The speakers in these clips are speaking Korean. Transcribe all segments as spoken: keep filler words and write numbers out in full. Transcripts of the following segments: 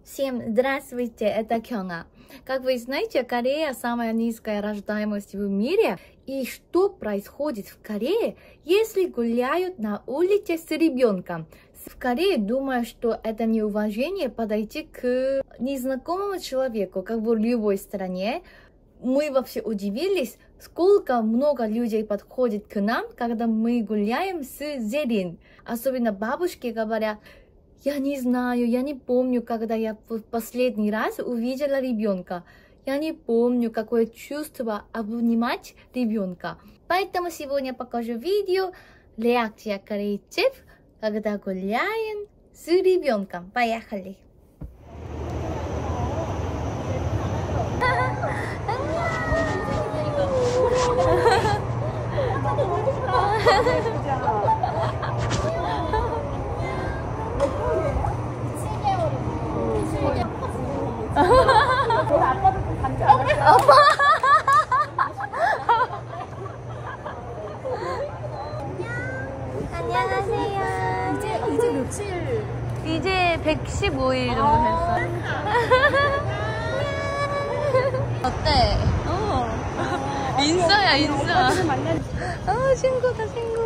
Всем здравствуйте, это Кёна. Как вы знаете, Корея самая низкая рождаемость в мире. И что происходит в Корее, если гуляют на улице с ребенком? В Корее думают, что это неуважение подойти к незнакомому человеку, как в любой стране. Мы вообще удивились, сколько много людей подходит к нам, когда мы гуляем с зелень. Особенно бабушки говорят: я не знаю, я не помню, когда я в последний раз увидела ребенка. Я не помню, какое чувство обнимать ребенка. Поэтому сегодня покажу видео реакция корейцев, когда гуляем с ребенком. Поехали! 안녕하세요. 이제 이제 며칠? 이제 백십오 일 정도 됐어요. 어때? 어. 인싸야, 인싸. 아, 친구다, 친구.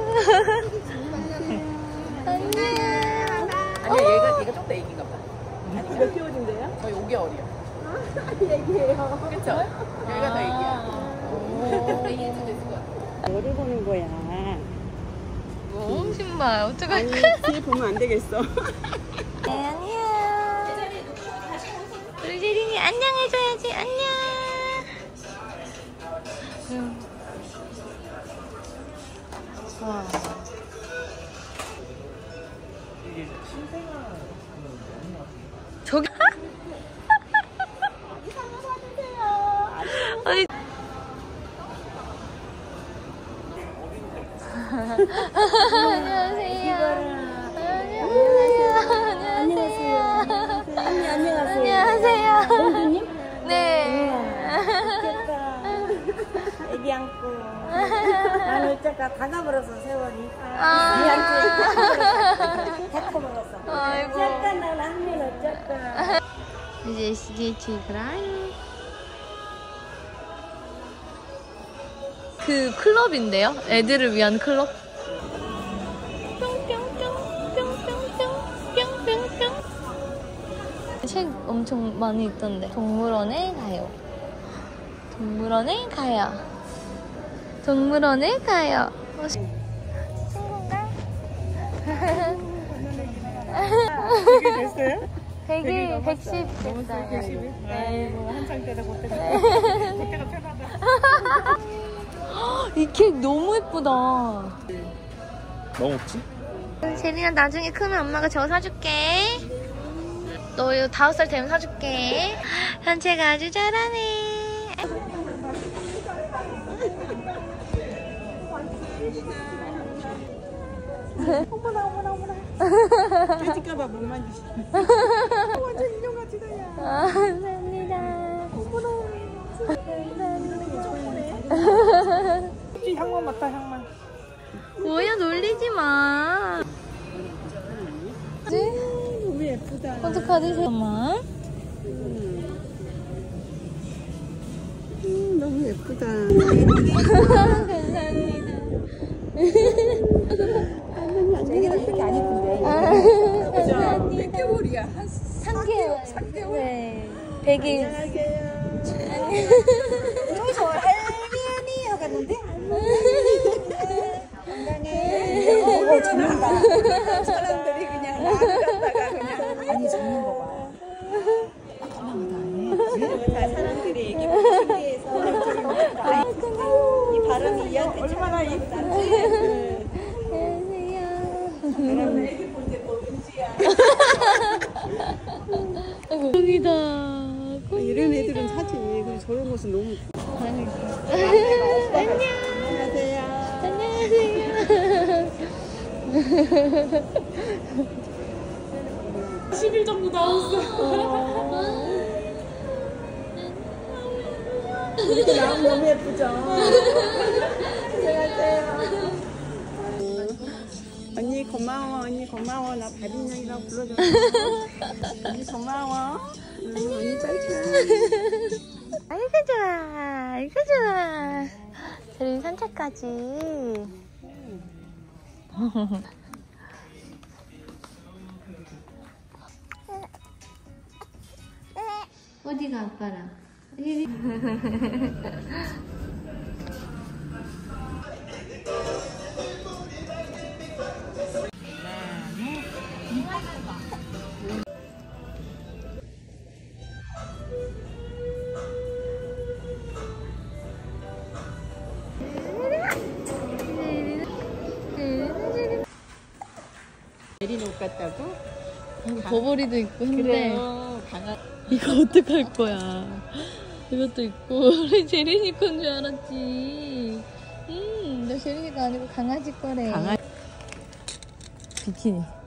안녕. 아니야, 얘가 얘가 좀 더 애기인가 봐. 아니, 몇 개월인데요? 거의 오 개월이요. 애기예요. 그쵸? 얘가 더 애기야. 오, 이해좀 됐을 것 같아. 뭐를 보는 거야? 오, 신발. 어떡할 아니, 거야? 뒤에 보면 안 되겠어. 네, 안녕. 우리 재린이 안녕해줘야지. 안녕. 응. 와. 저기. 아니. 안녕하세요. 안녕하세요. 안녕하세요. 안녕하세요. 공주님? 네. 애기 안고. 나는 어쩌까 다 가버렸어, 세월이. 아. 미안해. 다 커버렸어. 아이고. 어쩌까, 난 한면 어쩌까. 이제 에스지에이치 가요. 그 클럽인데요? 애들을 위한 클럽? 책 엄청 많이 있던데. 동물원에 가요. 동물원에 가요. 동물원에 가요. 어, 친구인가? 그게 됐어요? 백일, 백십 됐어요. 백십일? 아이고, 한창 때다 그때가. 그때가 편하다. 이 케이크 너무 예쁘다. 뭐 먹지? 제리나 나중에 크면 엄마가 저거 사줄게. 너 이거 다섯 살 되면 사줄게. 현채가 아주 잘하네. 어머나, 어머나, 어머나. 깨질까봐 못 만지시. 완전 인형같이 다야. 아, 감사합니다. 어머나. 향만 맡아, 향만. 뭐야, 놀리지 마. 너무 예쁘다. 어떡하지, 잠깐만. 음, 너무 예쁘다. 감사합니다. 애기는 그렇게 안 예쁜데. 아, 감사합니다. 몇 개월이야? 한 삼 개월. 삼 개월? 네. 백 일. 저기서 할미언니 하갔는데? 건강해. 어, 죽는다. 사람들이 그냥 나갔다가 그냥. 아니, 죽는 거 봐. 다 사람들이 얘기 보고 신기해서. 이 발음이 얘한테 얼마나 예쁜지. 안녕하세요. 애기 볼때 뭐든지야. 여기다. 이런 애들은 사지. 그리고 저런 것은 너무. 안녕. 안녕하세요. 안녕하세요. 십 일 정도 나왔어. 이렇게 나오면 너무 예쁘죠? 안녕하세요. 언니 고마워. 언니 고마워. 나 다빈양이라고 불러줘. 언니 고마워. 응, 언니 짤짤. 아이고 좋아. 아이고 좋아. 저리 산책까지. 어디가 아빠랑? 내린 옷 같다고? 버버리도 있고 한데 그래요. 강아. 이거 어떡할 거야. 이것도 있고 우리 제린이 건 줄 알았지. 음, 너 제린이가 아니고 강아지 거래. 강아지. 비키니.